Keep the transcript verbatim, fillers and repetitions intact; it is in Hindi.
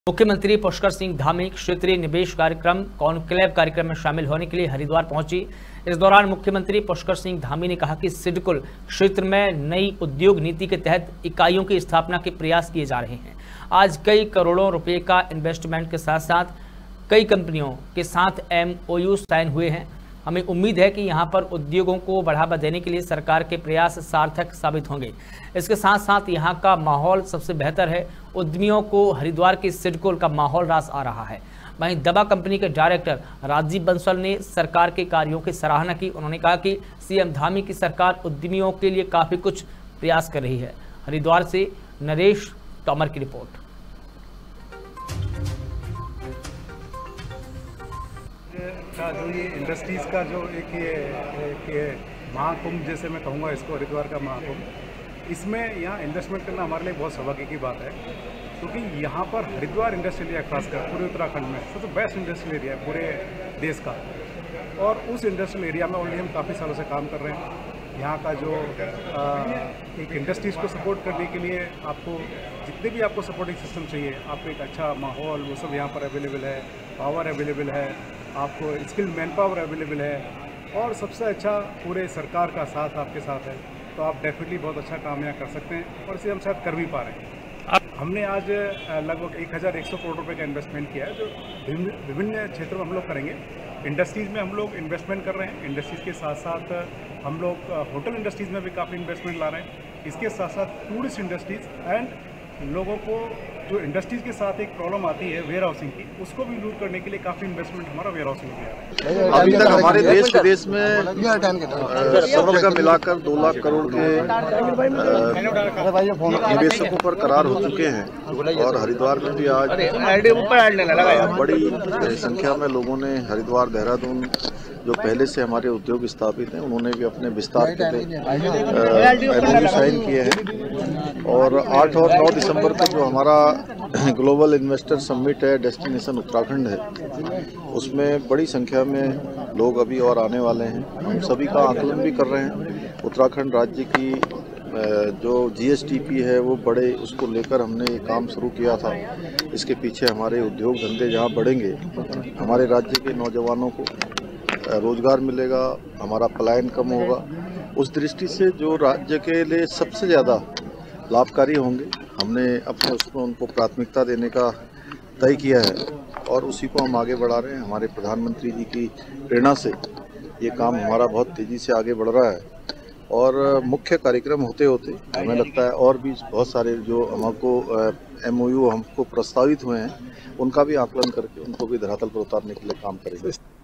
मुख्यमंत्री पुष्कर सिंह धामी क्षेत्रीय निवेश कार्यक्रम कॉन्क्लेव कार्यक्रम में शामिल होने के लिए हरिद्वार पहुंची। इस दौरान मुख्यमंत्री पुष्कर सिंह धामी ने कहा कि सिडकुल क्षेत्र में नई उद्योग नीति के तहत इकाइयों की स्थापना के प्रयास किए जा रहे हैं। आज कई करोड़ों रुपए का इन्वेस्टमेंट के साथ साथ कई कंपनियों के साथ एमओयू साइन हुए हैं। हमें उम्मीद है कि यहां पर उद्योगों को बढ़ावा देने के लिए सरकार के प्रयास सार्थक साबित होंगे। इसके साथ साथ यहां का माहौल सबसे बेहतर है। उद्यमियों को हरिद्वार के सिडकुल का माहौल रास आ रहा है। वहीं दवा कंपनी के डायरेक्टर राजीव बंसल ने सरकार के कार्यों की सराहना की। उन्होंने कहा कि सीएम धामी की सरकार उद्यमियों के लिए काफ़ी कुछ प्रयास कर रही है। हरिद्वार से नरेश तोमर की रिपोर्ट। का जो ये इंडस्ट्रीज़ का जो एक ये, एक ये महाकुंभ जैसे मैं कहूँगा इसको, हरिद्वार का महाकुंभ, इसमें यहाँ इन्वेस्टमेंट करना हमारे लिए बहुत सौभाग्य की बात है, क्योंकि तो यहाँ पर हरिद्वार इंडस्ट्रियल एरिया खासकर पूरे उत्तराखंड में सबसे बेस्ट इंडस्ट्रियल एरिया है पूरे देश का। और उस इंडस्ट्रियल एरिया में ऑलरेडी हम काफ़ी सालों से काम कर रहे हैं। यहाँ का जो आ, एक इंडस्ट्रीज़ को सपोर्ट करने के लिए आपको जितने भी आपको सपोर्टिंग सिस्टम चाहिए, आपको एक अच्छा माहौल वो सब यहाँ पर अवेलेबल है, पावर अवेलेबल है, आपको स्किल्ड मैन पावर अवेलेबल है, और सबसे अच्छा पूरे सरकार का साथ आपके साथ है। तो आप डेफिनेटली बहुत अच्छा काम यहाँ कर सकते हैं और इसे हम शायद कर भी पा रहे हैं। हमने आज लगभग एक हज़ार एक सौ करोड़ रुपए का इन्वेस्टमेंट किया है, जो विभिन्न क्षेत्रों में हम लोग करेंगे। इंडस्ट्रीज़ में हम लोग इन्वेस्टमेंट कर रहे हैं। इंडस्ट्रीज़ के साथ साथ हम लोग होटल इंडस्ट्रीज़ में भी काफ़ी इन्वेस्टमेंट ला रहे हैं। इसके साथ साथ टूरिस्ट इंडस्ट्रीज़ एंड लोगों को जो इंडस्ट्रीज़ के साथ एक प्रॉब्लम आती है वेयर हाउसिंग की, उसको भी दूर करने के लिए काफ़ी इन्वेस्टमेंट हमारा वेयर हाउसिंग में किया है। अभी तक हमारे देश विदेश में सब जगह मिलाकर दो लाख करोड़ के निवेशकों पर करार हो चुके हैं और हरिद्वार में भी आज बड़ी संख्या में लोगों ने हरिद्वार देहरादून जो पहले से हमारे उद्योग स्थापित हैं उन्होंने भी अपने विस्तार के लिए साइन किए हैं। और आठ और नौ दिसंबर को जो हमारा ग्लोबल इन्वेस्टर समिट है, डेस्टिनेशन उत्तराखंड है, उसमें बड़ी संख्या में लोग अभी और आने वाले हैं। हम सभी का आकलन भी कर रहे हैं। उत्तराखंड राज्य की जो जीएसटीपी है वो बढ़े, उसको लेकर हमने ये काम शुरू किया था। इसके पीछे हमारे उद्योग धंधे जहाँ बढ़ेंगे, हमारे राज्य के नौजवानों को रोजगार मिलेगा, हमारा पलायन कम होगा। उस दृष्टि से जो राज्य के लिए सबसे ज़्यादा लाभकारी होंगे, हमने अपने उसमें उनको प्राथमिकता देने का तय किया है और उसी को हम आगे बढ़ा रहे हैं। हमारे प्रधानमंत्री जी की प्रेरणा से ये काम हमारा बहुत तेज़ी से आगे बढ़ रहा है और मुख्य कार्यक्रम होते होते हमें लगता है और भी बहुत सारे जो हमको एमओयू हमको प्रस्तावित हुए हैं, उनका भी आकलन करके उनको भी धरातल पर उतारने के लिए काम करेंगे।